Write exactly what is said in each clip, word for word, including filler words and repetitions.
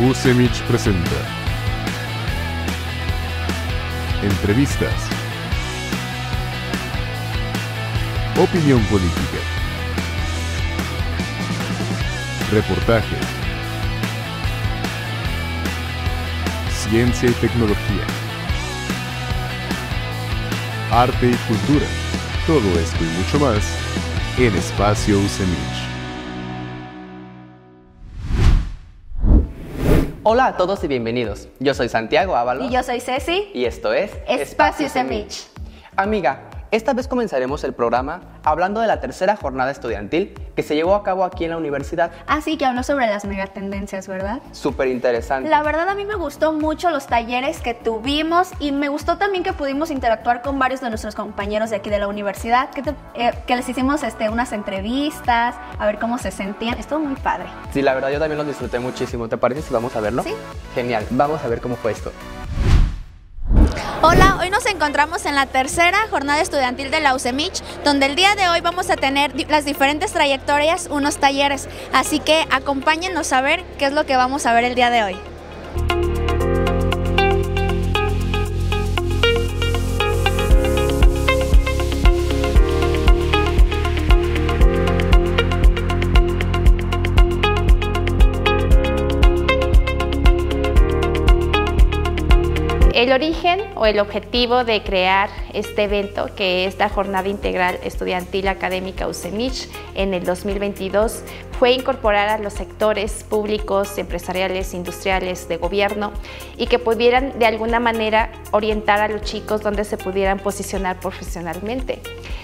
UCEMICH presenta entrevistas, opinión política, reportajes, ciencia y tecnología, arte y cultura, todo esto y mucho más en Espacio UCEMICH. Hola a todos y bienvenidos. Yo soy Santiago Ábalos. Y yo soy Ceci. Y esto es Espacio UCEMICH. Amiga, esta vez comenzaremos el programa hablando de la tercera jornada estudiantil que se llevó a cabo aquí en la universidad. Así que habló sobre las megatendencias, ¿verdad? Súper interesante. La verdad a mí me gustó mucho los talleres que tuvimos y me gustó también que pudimos interactuar con varios de nuestros compañeros de aquí de la universidad, que, te, eh, que les hicimos este, unas entrevistas, a ver cómo se sentían. Estuvo muy padre. Sí, la verdad yo también los disfruté muchísimo. ¿Te parece si vamos a verlo? Sí. Genial, vamos a ver cómo fue esto. Hola, hoy nos encontramos en la tercera jornada estudiantil de la UCEMICH, donde el día de hoy vamos a tener di- las diferentes trayectorias, unos talleres, así que acompáñennos a ver qué es lo que vamos a ver el día de hoy. El origen o el objetivo de crear este evento, que es la Jornada Integral Estudiantil Académica UCEMICH en el dos mil veintidós, fue incorporar a los sectores públicos, empresariales, industriales, de gobierno y que pudieran de alguna manera orientar a los chicos donde se pudieran posicionar profesionalmente.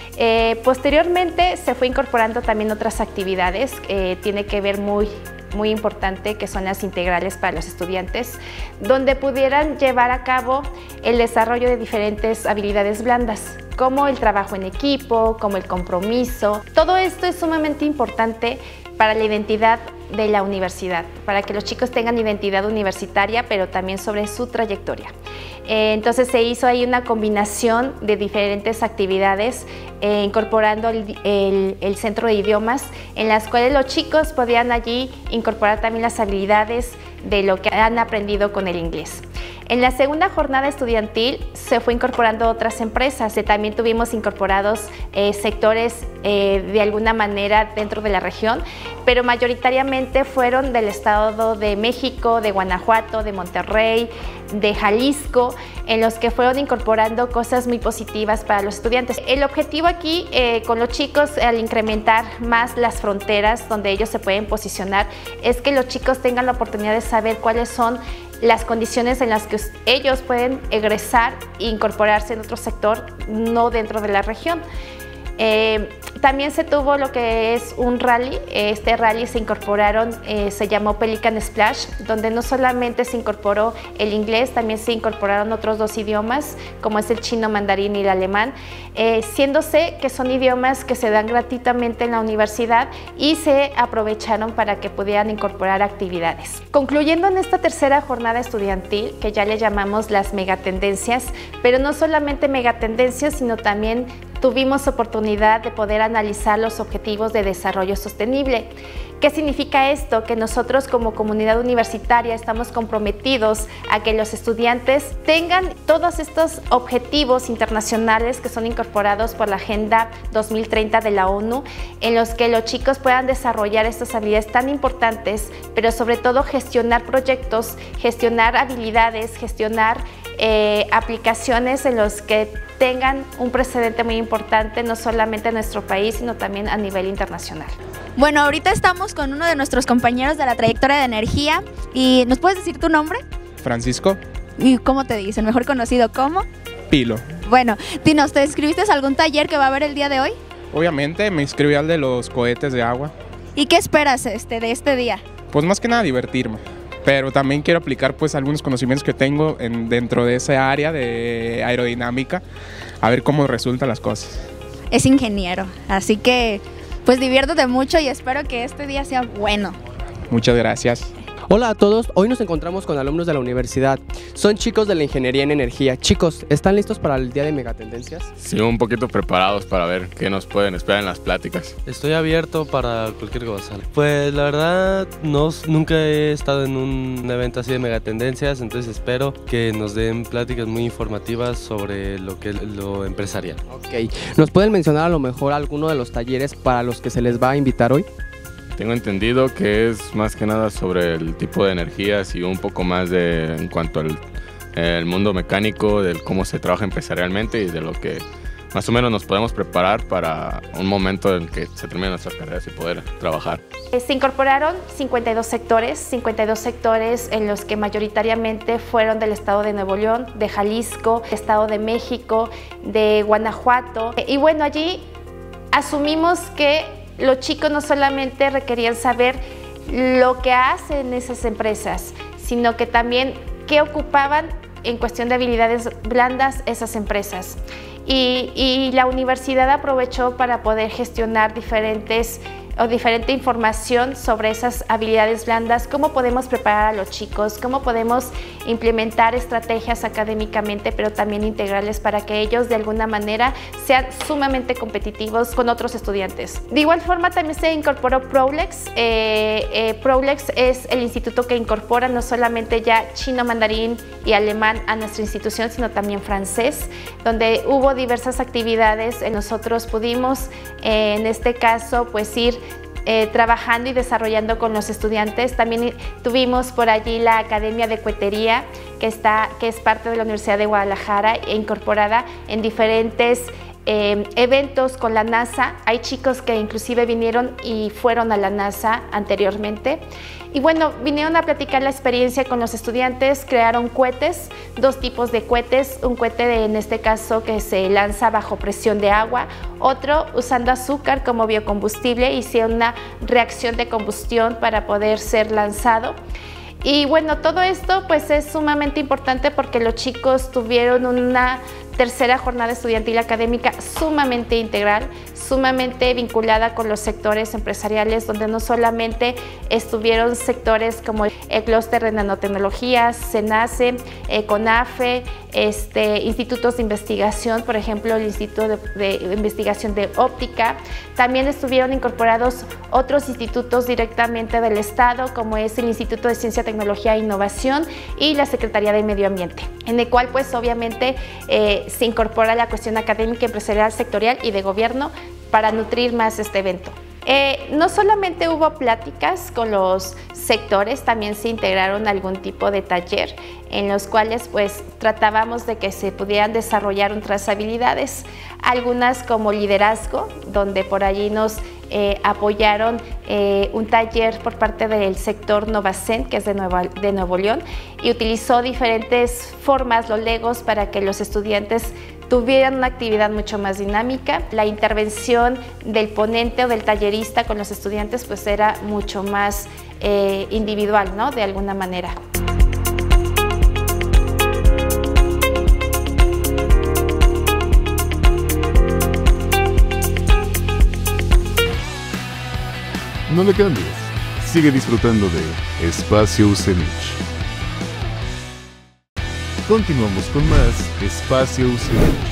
Eh, posteriormente se fue incorporando también otras actividades, eh, tiene que ver muy muy importante, que son las integrales para los estudiantes, donde pudieran llevar a cabo el desarrollo de diferentes habilidades blandas, como el trabajo en equipo, como el compromiso. Todo esto es sumamente importante para la identidad de la universidad, para que los chicos tengan identidad universitaria, pero también sobre su trayectoria. Eh, entonces se hizo ahí una combinación de diferentes actividades, eh, incorporando el, el, el centro de idiomas, en las cuales los chicos podían allí incorporar también las habilidades de lo que han aprendido con el inglés. En la segunda jornada estudiantil se fue incorporando otras empresas, eh, también tuvimos incorporados eh, sectores eh, de alguna manera dentro de la región, pero mayoritariamente fueron del Estado de México, de Guanajuato, de Monterrey, de Jalisco, en los que fueron incorporando cosas muy positivas para los estudiantes. El objetivo aquí eh, con los chicos, al incrementar más las fronteras donde ellos se pueden posicionar, es que los chicos tengan la oportunidad de saber cuáles son las condiciones en las que ellos pueden egresar e incorporarse en otro sector, no dentro de la región. Eh, también se tuvo lo que es un rally. Este rally se incorporaron, eh, se llamó Pelican Splash, donde no solamente se incorporó el inglés, también se incorporaron otros dos idiomas, como es el chino mandarín y el alemán, eh, siéndose que son idiomas que se dan gratuitamente en la universidad y se aprovecharon para que pudieran incorporar actividades. Concluyendo en esta tercera jornada estudiantil, que ya le llamamos las megatendencias, pero no solamente megatendencias, sino también tuvimos oportunidad de poder analizar los objetivos de desarrollo sostenible. ¿Qué significa esto? Que nosotros como comunidad universitaria estamos comprometidos a que los estudiantes tengan todos estos objetivos internacionales que son incorporados por la Agenda dos mil treinta de la ONU, en los que los chicos puedan desarrollar estas habilidades tan importantes, pero sobre todo gestionar proyectos, gestionar habilidades, gestionar eh, aplicaciones en los que tengan un precedente muy importante, no solamente en nuestro país, sino también a nivel internacional. Bueno, ahorita estamos con uno de nuestros compañeros de la trayectoria de energía y ¿nos puedes decir tu nombre? Francisco ¿Y cómo te dicen? Mejor conocido como Pilo. Bueno, dinos, ¿te inscribiste a algún taller que va a haber el día de hoy? Obviamente me inscribí al de los cohetes de agua. ¿Y qué esperas este, de este día? Pues más que nada divertirme, pero también quiero aplicar pues algunos conocimientos que tengo en, dentro de esa área de aerodinámica, a ver cómo resultan las cosas. Es ingeniero, así que pues diviértete mucho y espero que este día sea bueno. Muchas gracias. Hola a todos, hoy nos encontramos con alumnos de la universidad. Son chicos de la Ingeniería en Energía. Chicos, ¿están listos para el día de Megatendencias? Sí, un poquito preparados para ver qué nos pueden esperar en las pláticas. Estoy abierto para cualquier cosa. Pues la verdad, no, nunca he estado en un evento así de Megatendencias, entonces espero que nos den pláticas muy informativas sobre lo que lo empresarial. Ok, ¿nos pueden mencionar a lo mejor alguno de los talleres para los que se les va a invitar hoy? Tengo entendido que es más que nada sobre el tipo de energías y un poco más de en cuanto al el mundo mecánico, de cómo se trabaja empresarialmente y de lo que más o menos nos podemos preparar para un momento en que se terminen nuestras carreras y poder trabajar. Se incorporaron cincuenta y dos sectores, cincuenta y dos sectores en los que mayoritariamente fueron del estado de Nuevo León, de Jalisco, estado de México, de Guanajuato. Y bueno, allí asumimos que los chicos no solamente requerían saber lo que hacen esas empresas, sino que también qué ocupaban en cuestión de habilidades blandas esas empresas. Y, y la universidad aprovechó para poder gestionar diferentes o diferente información sobre esas habilidades blandas, cómo podemos preparar a los chicos, cómo podemos implementar estrategias académicamente, pero también integrales para que ellos de alguna manera sean sumamente competitivos con otros estudiantes. De igual forma también se incorporó Prolex. Eh, eh, Prolex es el instituto que incorpora no solamente ya chino, mandarín y alemán a nuestra institución, sino también francés, donde hubo diversas actividades. Nosotros pudimos, eh, en este caso, pues ir Eh, trabajando y desarrollando con los estudiantes. También tuvimos por allí la Academia de Cuetería, que, está, que es parte de la Universidad de Guadalajara e incorporada en diferentes eh, eventos con la NASA. Hay chicos que inclusive vinieron y fueron a la NASA anteriormente. Y bueno, vinieron a platicar la experiencia con los estudiantes, crearon cohetes, dos tipos de cohetes, un cohete de, en este caso que se lanza bajo presión de agua, otro usando azúcar como biocombustible, hicieron una reacción de combustión para poder ser lanzado. Y bueno, todo esto pues es sumamente importante porque los chicos tuvieron una tercera jornada estudiantil académica sumamente integral, sumamente vinculada con los sectores empresariales, donde no solamente estuvieron sectores como el clúster de nanotecnologías, SENACE, eh, CONAFE, este, institutos de investigación, por ejemplo el Instituto de, de Investigación de Óptica. También estuvieron incorporados otros institutos directamente del Estado, como es el Instituto de Ciencia, Tecnología e Innovación y la Secretaría de Medio Ambiente, en el cual pues obviamente eh, se incorpora la cuestión académica, empresarial, sectorial y de gobierno para nutrir más este evento. Eh, no solamente hubo pláticas con los sectores, también se integraron algún tipo de taller en los cuales pues tratábamos de que se pudieran desarrollar otras habilidades, algunas como liderazgo, donde por allí nos eh, apoyaron eh, un taller por parte del sector Novacent, que es de, Nueva, de Nuevo León, y utilizó diferentes formas, los legos, para que los estudiantes tuvieran una actividad mucho más dinámica. La intervención del ponente o del tallerista con los estudiantes pues era mucho más eh, individual, ¿no? De alguna manera. No le cambies, sigue disfrutando de Espacio UCEMICH. Continuamos con más Espacio UCEMICH.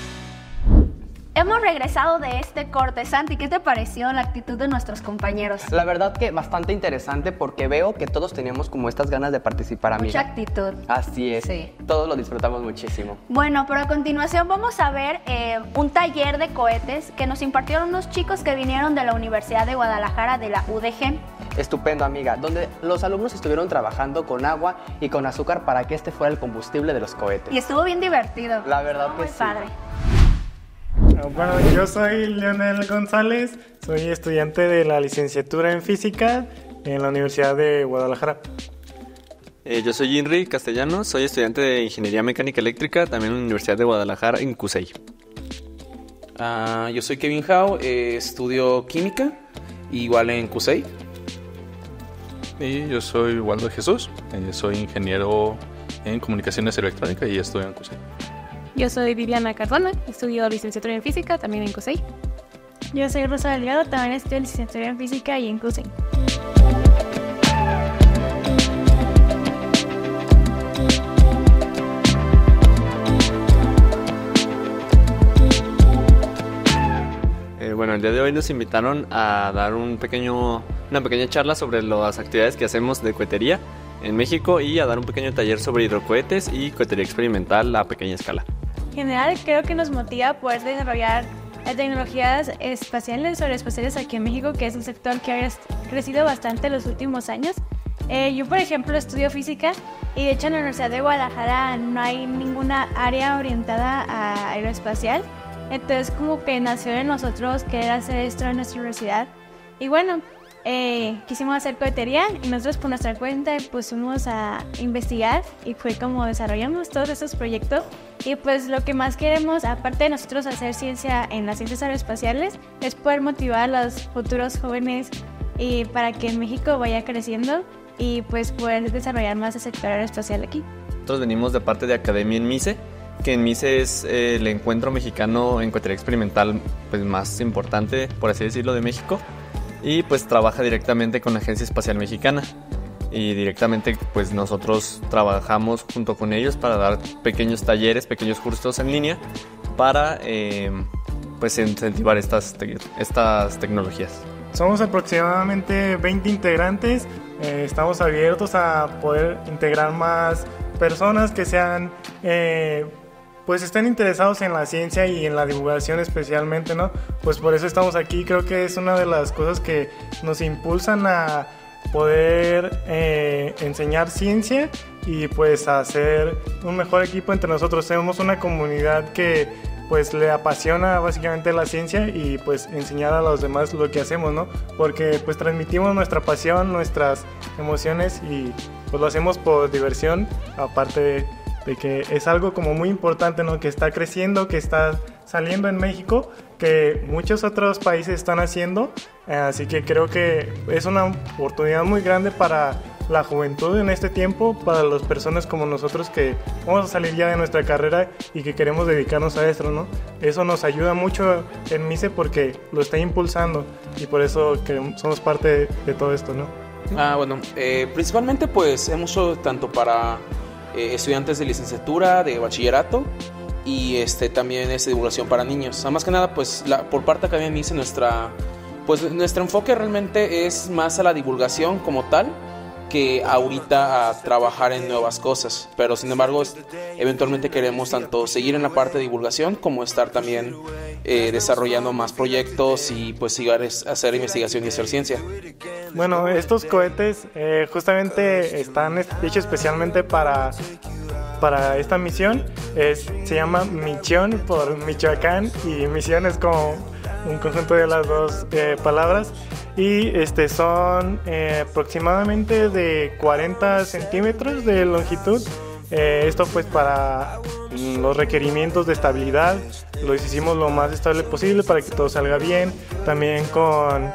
Hemos regresado de este corte. Santi, ¿qué te pareció la actitud de nuestros compañeros? La verdad que bastante interesante porque veo que todos teníamos como estas ganas de participar, amiga. Mucha actitud. Así es, Sí. Todos lo disfrutamos muchísimo. Bueno, pero a continuación vamos a ver eh, un taller de cohetes que nos impartieron unos chicos que vinieron de la Universidad de Guadalajara, de la U D G. Estupendo, amiga, donde los alumnos estuvieron trabajando con agua y con azúcar para que este fuera el combustible de los cohetes. Y estuvo bien divertido. La verdad Estuvo que muy sí. padre. Bueno, yo soy Leonel González, soy estudiante de la licenciatura en Física en la Universidad de Guadalajara. Eh, yo soy Inri Castellanos, soy estudiante de Ingeniería Mecánica Eléctrica, también en la Universidad de Guadalajara, en CUSEI. Uh, yo soy Kevin Hao, eh, estudio Química, igual en CUSEI. Y yo soy Waldo Jesús, eh, soy ingeniero en Comunicaciones Electrónicas y estudio en CUSEI. Yo soy Viviana Cardona, estudio licenciatura en Física, también en CUSEI. Yo soy Rosa Delgado, también estudio licenciatura en Física y en CUSEI. el día de hoy nos invitaron a dar un pequeño, una pequeña charla sobre las actividades que hacemos de cohetería en México y a dar un pequeño taller sobre hidrocohetes y cohetería experimental a pequeña escala. En general, creo que nos motiva a poder desarrollar tecnologías espaciales o aeroespaciales aquí en México, que es un sector que ha crecido bastante en los últimos años. Eh, yo, por ejemplo, estudio física y de hecho en la Universidad de Guadalajara no hay ninguna área orientada a aeroespacial. Entonces como que nació en nosotros querer hacer esto en nuestra universidad. Y bueno, eh, quisimos hacer cohetería y nosotros por nuestra cuenta pusimos a investigar y fue como desarrollamos todos estos proyectos. Y pues lo que más queremos, aparte de nosotros hacer ciencia en las ciencias aeroespaciales, es poder motivar a los futuros jóvenes y para que en México vaya creciendo y pues poder desarrollar más el sector aeroespacial aquí. Nosotros venimos de parte de Academia en MICE, que en MICE es eh, el encuentro mexicano en cohetería experimental pues, más importante, por así decirlo, de México, y pues trabaja directamente con la Agencia Espacial Mexicana y directamente pues nosotros trabajamos junto con ellos para dar pequeños talleres, pequeños cursos en línea para eh, pues incentivar estas, te- estas tecnologías. Somos aproximadamente veinte integrantes, eh, estamos abiertos a poder integrar más personas que sean, eh, pues estén interesados en la ciencia y en la divulgación especialmente, ¿no? Pues por eso estamos aquí, creo que es una de las cosas que nos impulsan a poder eh, enseñar ciencia y pues hacer un mejor equipo entre nosotros. Somos una comunidad que pues le apasiona básicamente la ciencia y pues enseñar a los demás lo que hacemos, ¿no? Porque pues transmitimos nuestra pasión, nuestras emociones y pues lo hacemos por diversión, aparte de, de que es algo como muy importante, ¿no? Que está creciendo, que está saliendo en México, que muchos otros países están haciendo, eh, así que creo que es una oportunidad muy grande para la juventud en este tiempo, para las personas como nosotros que vamos a salir ya de nuestra carrera y que queremos dedicarnos a esto, ¿no? Eso nos ayuda mucho en MICE porque lo está impulsando y por eso que somos parte de, de todo esto, ¿no? Ah, bueno, eh, principalmente pues hemos hecho tanto para eh, estudiantes de licenciatura, de bachillerato y este también es divulgación para niños. O sea, más que nada pues la, por parte de Academia MICE nuestra, pues, nuestro enfoque realmente es más a la divulgación como tal que ahorita a trabajar en nuevas cosas, pero sin embargo eventualmente queremos tanto seguir en la parte de divulgación como estar también eh, desarrollando más proyectos y pues seguir a hacer investigación y hacer ciencia. Bueno, estos cohetes eh, justamente están hechos especialmente para, para esta misión. Es, se llama Michón por Michoacán y misión es como un conjunto de las dos eh, palabras. Y este, son eh, aproximadamente de cuarenta centímetros de longitud. Eh, esto pues para los requerimientos de estabilidad lo hicimos lo más estable posible para que todo salga bien. También con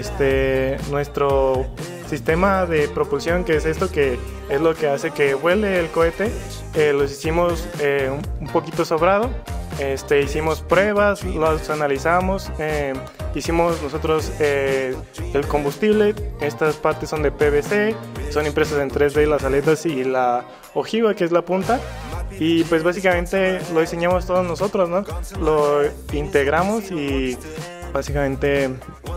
este, nuestro sistema de propulsión, que es esto que es lo que hace que vuele el cohete, eh, los hicimos eh, un poquito sobrado. Este, hicimos pruebas, los analizamos, eh, hicimos nosotros eh, el combustible. Estas partes son de P V C, son impresas en tres D las aletas y la ojiva, que es la punta. Y pues básicamente lo diseñamos todos nosotros, ¿no? Lo integramos y básicamente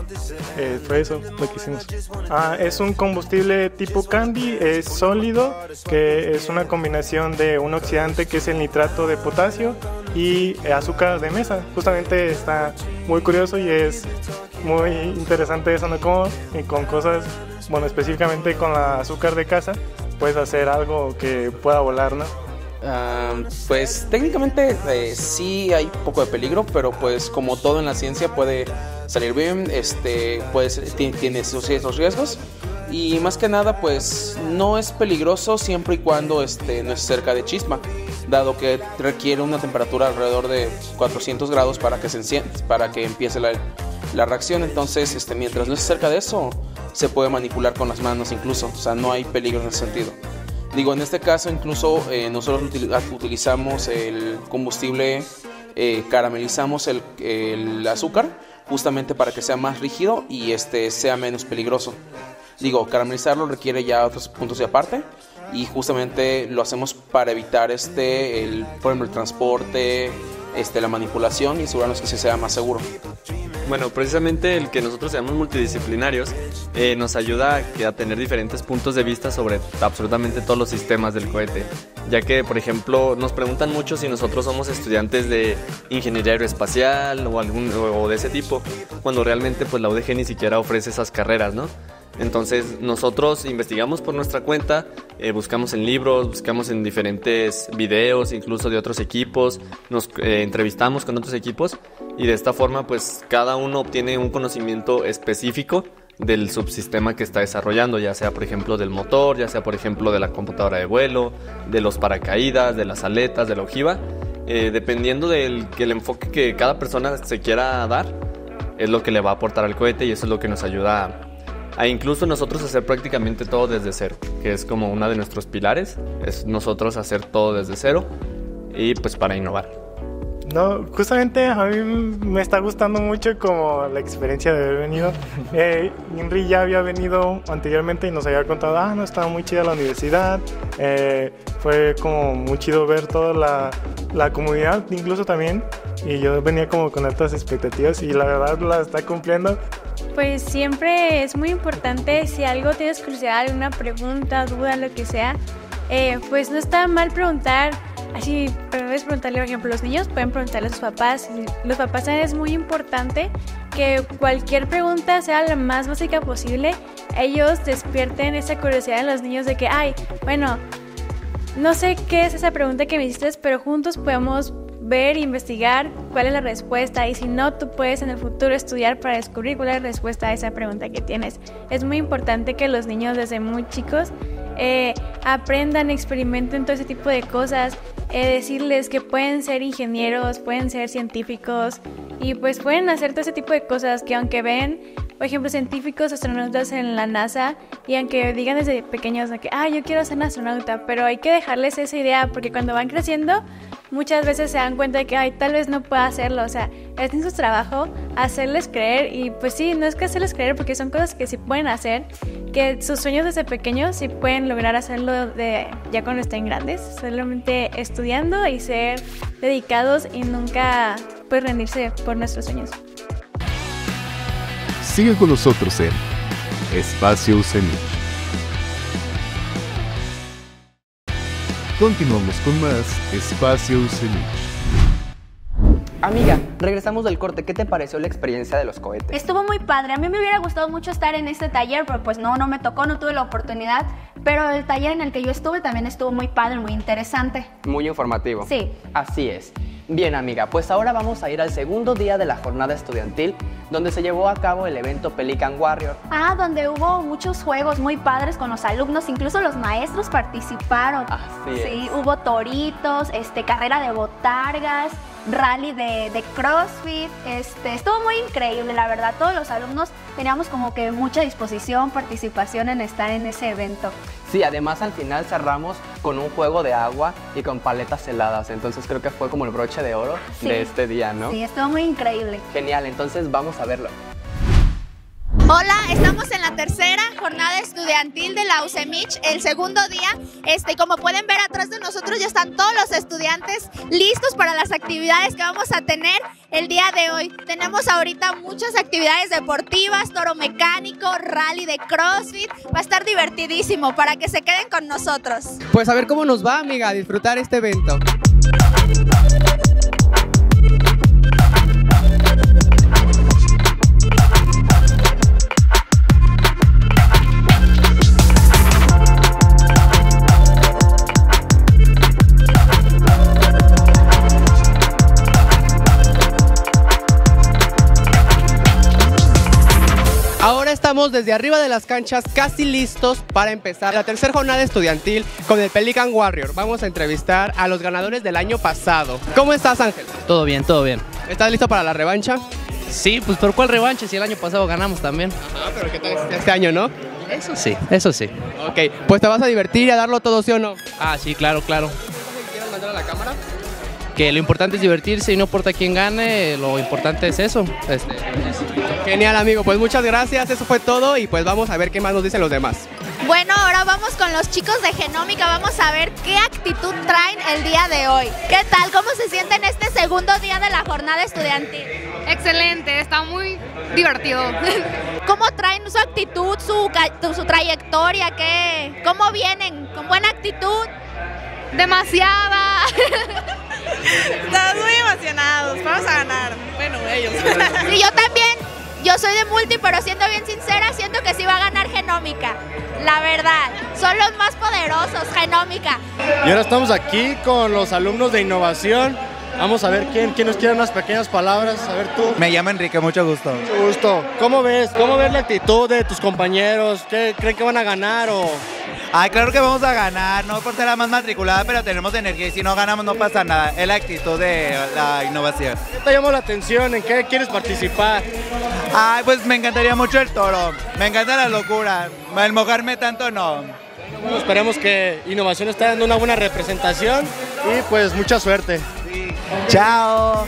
eh, fue eso lo que hicimos. Ah, es un combustible tipo candy, es sólido, que es una combinación de un oxidante que es el nitrato de potasio y azúcar de mesa. Justamente está muy curioso y es muy interesante eso, ¿no? Como con cosas, bueno, específicamente con la azúcar de casa puedes hacer algo que pueda volar, ¿no? Uh, pues técnicamente eh, sí hay un poco de peligro, pero pues como todo en la ciencia puede salir bien, este, pues t- tiene sus ciertos riesgos y más que nada pues no es peligroso siempre y cuando este, no es cerca de chispa, dado que requiere una temperatura alrededor de cuatrocientos grados para que se encienda, para que empiece la, la reacción. Entonces este, mientras no esté cerca de eso se puede manipular con las manos incluso, o sea no hay peligro en ese sentido. Digo, en este caso incluso eh, nosotros utilizamos el combustible, eh, caramelizamos el, el azúcar justamente para que sea más rígido y este sea menos peligroso. Digo, caramelizarlo requiere ya otros puntos de aparte y justamente lo hacemos para evitar este, el, por ejemplo, el transporte, este, la manipulación y asegurarnos que se sea más seguro. Bueno, precisamente el que nosotros seamos multidisciplinarios eh, nos ayuda a, que, a tener diferentes puntos de vista sobre absolutamente todos los sistemas del cohete, ya que, por ejemplo, nos preguntan mucho si nosotros somos estudiantes de ingeniería aeroespacial o, algún, o de ese tipo, cuando realmente pues la U D G ni siquiera ofrece esas carreras, ¿no? Entonces nosotros investigamos por nuestra cuenta, eh, buscamos en libros, buscamos en diferentes videos, incluso de otros equipos, nos eh, entrevistamos con otros equipos y de esta forma pues cada uno obtiene un conocimiento específico del subsistema que está desarrollando, ya sea por ejemplo del motor, ya sea por ejemplo de la computadora de vuelo, de los paracaídas, de las aletas, de la ojiva, eh, dependiendo del que el enfoque que cada persona se quiera dar, es lo que le va a aportar al cohete y eso es lo que nos ayuda a a incluso nosotros hacer prácticamente todo desde cero, que es como uno de nuestros pilares, es nosotros hacer todo desde cero y pues para innovar. No, justamente a mí me está gustando mucho como la experiencia de haber venido. Eh, Inri ya había venido anteriormente y nos había contado, ah, no, estaba muy chida la universidad, eh, fue como muy chido ver toda la, la comunidad incluso también, y yo venía como con altas expectativas y la verdad la está cumpliendo. Pues siempre es muy importante, si algo tienes curiosidad, alguna pregunta, duda, lo que sea, eh, pues no está mal preguntar. Así, puedes preguntarle, por ejemplo, los niños pueden preguntarle a sus papás. Los papás también es muy importante que cualquier pregunta sea la más básica posible. Ellos despierten esa curiosidad en los niños de que, ay, bueno, no sé qué es esa pregunta que me hiciste, pero juntos podemos ver, investigar cuál es la respuesta, y si no, tú puedes en el futuro estudiar para descubrir cuál es la respuesta a esa pregunta que tienes. Es muy importante que los niños desde muy chicos eh, aprendan, experimenten todo ese tipo de cosas, eh, decirles que pueden ser ingenieros, pueden ser científicos y pues pueden hacer todo ese tipo de cosas que aunque ven, por ejemplo, científicos, astronautas en la NASA, y aunque digan desde pequeños que ah, yo quiero ser un astronauta, pero hay que dejarles esa idea porque cuando van creciendo muchas veces se dan cuenta de que ay, tal vez no pueda hacerlo, o sea, es en su trabajo hacerles creer, y pues sí, no es que hacerles creer porque son cosas que sí pueden hacer, que sus sueños desde pequeños sí pueden lograr hacerlo de, ya cuando estén grandes, solamente estudiando y ser dedicados y nunca pues rendirse por nuestros sueños. Sigue con nosotros en Espacio U C M I C. Continuamos con más Espacio U C M I C. Amiga, regresamos del corte. ¿Qué te pareció la experiencia de los cohetes? Estuvo muy padre. A mí me hubiera gustado mucho estar en este taller, pero pues no, no me tocó, no tuve la oportunidad. Pero el taller en el que yo estuve también estuvo muy padre, muy interesante. Muy informativo. Sí. Así es. Bien, amiga, pues ahora vamos a ir al segundo día de la jornada estudiantil, donde se llevó a cabo el evento Pelican Warrior. Ah, donde hubo muchos juegos muy padres con los alumnos, incluso los maestros participaron. Así es. Sí, hubo toritos, este, carrera de botargas, rally de, de CrossFit, este, estuvo muy increíble, la verdad. Todos los alumnos teníamos como que mucha disposición, participación en estar en ese evento. Sí, además al final cerramos con un juego de agua y con paletas heladas, entonces creo que fue como el broche de oro Sí. de este día, ¿no? Sí, estuvo muy increíble. Genial, entonces vamos a verlo. Hola, estamos en la tercera jornada estudiantil de la U C M I C, el segundo día. Este, como pueden ver atrás de nosotros ya están todos los estudiantes listos para las actividades que vamos a tener el día de hoy. Tenemos ahorita muchas actividades deportivas, toro mecánico, rally de CrossFit. Va a estar divertidísimo para que se queden con nosotros. Pues a ver cómo nos va, amiga, a disfrutar este evento. Ahora estamos desde arriba de las canchas casi listos para empezar la tercera jornada estudiantil con el Pelican Warrior. Vamos a entrevistar a los ganadores del año pasado. ¿Cómo estás, Ángel? Todo bien, todo bien. ¿Estás listo para la revancha? Sí, pues ¿por cuál revancha? Si el año pasado ganamos también. Ajá, pero ¿qué tal este año, no? Eso sí, eso sí. Ok, pues te vas a divertir y a darlo todo, ¿sí o no? Ah, sí, claro, claro. ¿Quieres mandar a la cámara? Que lo importante es divertirse y no importa quién gane, lo importante es eso. Este, Genial, amigo, pues muchas gracias, eso fue todo y pues vamos a ver qué más nos dicen los demás. Bueno, ahora vamos con los chicos de Genómica, vamos a ver qué actitud traen el día de hoy. ¿Qué tal? ¿Cómo se sienten este segundo día de la jornada estudiantil? Excelente, está muy divertido. ¿Cómo traen su actitud, su, ca- su trayectoria? ¿Qué? ¿Cómo vienen? ¿Con buena actitud? Demasiada. Estamos muy emocionados, vamos a ganar. Bueno, ellos. Sí, yo también. Yo soy de multi, pero siendo bien sincera, siento que sí va a ganar Genómica. La verdad, son los más poderosos, Genómica. Y ahora estamos aquí con los alumnos de innovación. Vamos a ver quién, quién nos quiere unas pequeñas palabras. A ver tú. Me llamo Enrique, mucho gusto. Mucho gusto. ¿Cómo ves? ¿Cómo ves la actitud de tus compañeros? ¿Qué creen que van a ganar o...? Ay, claro que vamos a ganar, no por ser la más matriculada, pero tenemos energía y si no ganamos no pasa nada. Es la actitud de la innovación. ¿Qué te llamó la atención? ¿En qué quieres participar? Ay, pues me encantaría mucho el toro. Me encanta la locura. El mojarme tanto no. Bueno, esperemos que Innovación esté dando una buena representación y pues mucha suerte. Sí. Chao.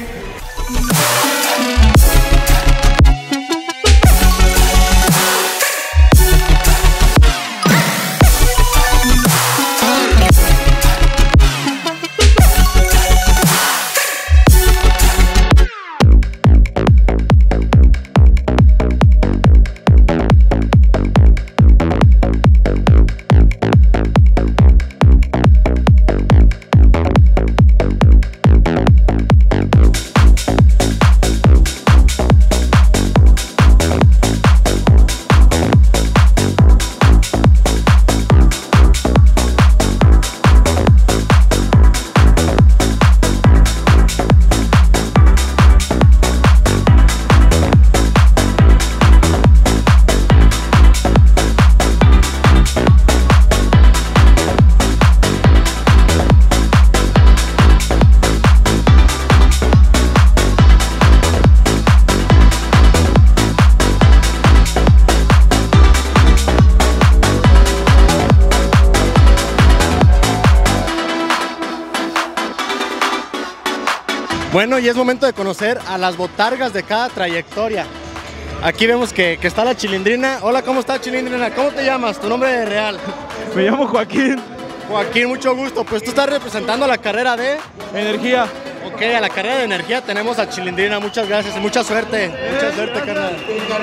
Bueno, y es momento de conocer a las botargas de cada trayectoria. Aquí vemos que, que está la Chilindrina. Hola, ¿cómo estás, Chilindrina? ¿Cómo te llamas? ¿Tu nombre real? Me llamo Joaquín. Joaquín, mucho gusto. Pues tú estás representando la carrera de... Energía. Ok, a la carrera de energía tenemos a Chilindrina. Muchas gracias y mucha suerte. Mucha suerte, carnal.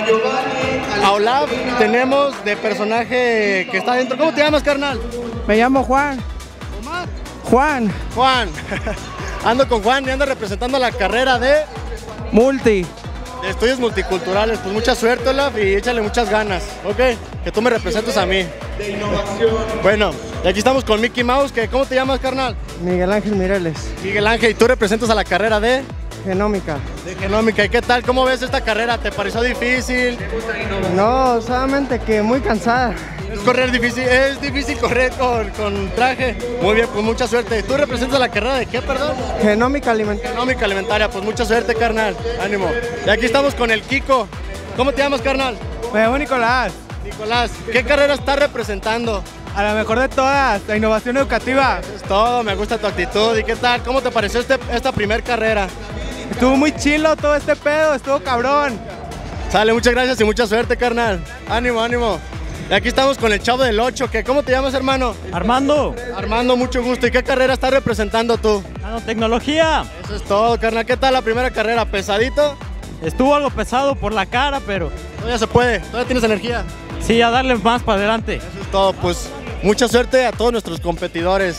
A Olaf tenemos de personaje que está dentro. ¿Cómo te llamas, carnal? Me llamo Juan. ¿Cómo? Juan. Juan. Ando con Juan y ando representando la carrera de... Multi. De estudios multiculturales. Pues mucha suerte, Olaf, y échale muchas ganas. Ok, que tú me representes a mí. De innovación. Bueno, y aquí estamos con Mickey Mouse. Que, ¿cómo te llamas, carnal? Miguel Ángel Mireles. Miguel Ángel, y tú representas a la carrera de... Genómica. De Genómica. ¿Y qué tal? ¿Cómo ves esta carrera? ¿Te pareció difícil? No, solamente que muy cansada. Es correr difícil, es difícil correr con, con traje. Muy bien, pues mucha suerte. ¿Tú representas la carrera de qué, perdón? Genómica alimentaria. Genómica alimentaria, pues mucha suerte, carnal. Ánimo. Y aquí estamos con el Kiko. ¿Cómo te llamas, carnal? Me llamo Nicolás. Nicolás, ¿qué carrera estás representando? A la mejor de todas, la innovación educativa. Eso es todo, me gusta tu actitud. ¿Y qué tal? ¿Cómo te pareció este, esta primer carrera? Estuvo muy chilo todo este pedo, estuvo cabrón. Sale, muchas gracias y mucha suerte, carnal. Ánimo, ánimo. Y aquí estamos con el chavo del ocho, que ¿cómo te llamas, hermano? Armando. Armando, mucho gusto. ¿Y qué carrera estás representando tú? Nanotecnología. Eso es todo, carnal. ¿Qué tal la primera carrera? ¿Pesadito? Estuvo algo pesado por la cara, pero... Todavía se puede, todavía tienes energía. Sí, a darle más para adelante. Eso es todo, pues mucha suerte a todos nuestros competidores.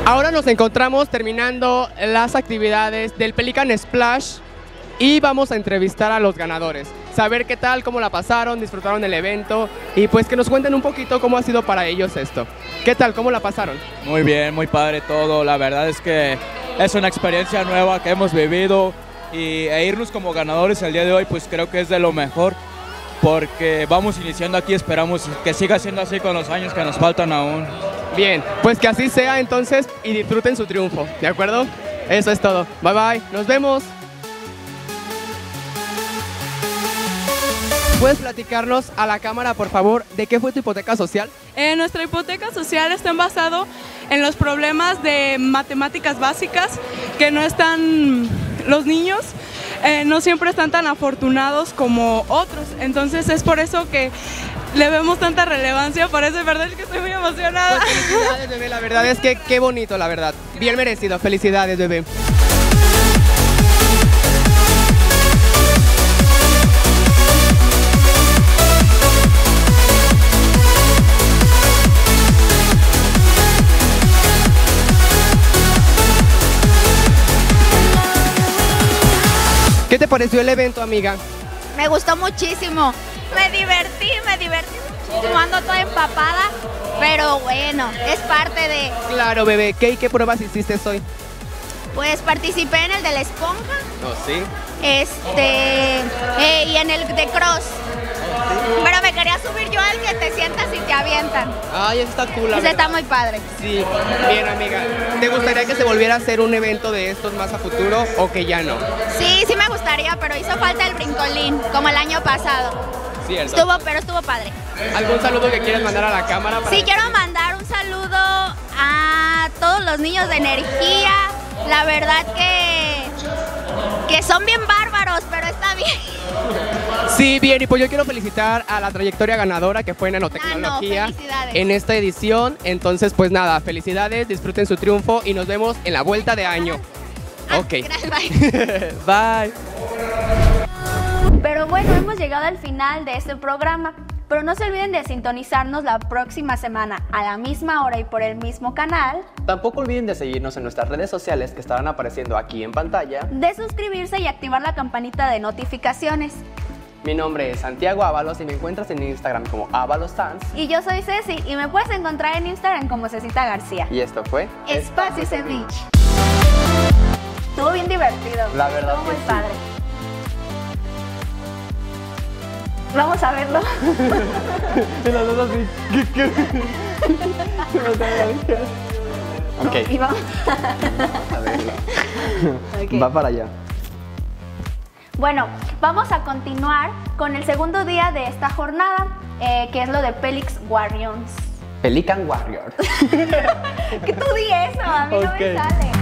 Ahora nos encontramos terminando las actividades del Pelican Splash y vamos a entrevistar a los ganadores, saber qué tal, cómo la pasaron, disfrutaron del evento y pues que nos cuenten un poquito cómo ha sido para ellos esto. ¿Qué tal, cómo la pasaron? Muy bien, muy padre todo. La verdad es que es una experiencia nueva que hemos vivido y e irnos como ganadores el día de hoy pues creo que es de lo mejor porque vamos iniciando aquí, esperamos que siga siendo así con los años que nos faltan aún. Bien, pues que así sea entonces y disfruten su triunfo, ¿de acuerdo? Eso es todo. Bye bye, nos vemos. ¿Puedes platicarnos a la cámara, por favor, de qué fue tu hipoteca social? Eh, nuestra hipoteca social está basado en los problemas de matemáticas básicas que no están, los niños eh, no siempre están tan afortunados como otros, entonces es por eso que le vemos tanta relevancia, por eso es verdad que estoy muy emocionada. Pues felicidades, bebé, la verdad es que qué bonito, la verdad, bien merecido, felicidades, bebé. ¿Qué te pareció el evento, amiga? Me gustó muchísimo. Me divertí, me divertí muchísimo. Ando toda empapada, pero bueno, es parte de... Claro, bebé. ¿Qué y qué pruebas hiciste hoy? Pues participé en el de la esponja. Oh, sí. Este... Eh, y en el de cross. Pero me quería subir yo al que te sientas y te avientan. Ay, eso está cool, la Ese verdad. está muy padre. Sí, bien, amiga. ¿Te gustaría que se volviera a hacer un evento de estos más a futuro o que ya no? Sí, sí me gustaría, pero hizo falta el brincolín, como el año pasado. Cierto. Estuvo, pero estuvo padre. ¿Algún saludo que quieras mandar a la cámara? Para Sí, quiero mandar un saludo a todos los niños de energía. La verdad que, que son bien bárbaros, pero está bien. Sí, bien, y pues yo quiero felicitar a la trayectoria ganadora que fue en nanotecnología Ah, no, felicidades. en esta edición. Entonces, pues nada, felicidades, disfruten su triunfo y nos vemos en la vuelta de año. Ok. Bye. Bye. Pero bueno, hemos llegado al final de este programa. Pero no se olviden de sintonizarnos la próxima semana a la misma hora y por el mismo canal. Tampoco olviden de seguirnos en nuestras redes sociales que estarán apareciendo aquí en pantalla. De suscribirse y activar la campanita de notificaciones. Mi nombre es Santiago Ábalos y me encuentras en Instagram como Ábalos Dance. Y yo soy Ceci y me puedes encontrar en Instagram como Cecita García. Y esto fue Espacio Ceviche. Estuvo bien divertido. La verdad Estuvo muy que sí. padre. Vamos a verlo. Y las dos así. ¿Qué, qué? Ok. Y vamos. A verlo. Ok. Va para allá. Bueno, vamos a continuar con el segundo día de esta jornada, eh, que es lo de Pelix Warriors. Pelican Warrior. Que tú di eso, a mí no me Ok. sale.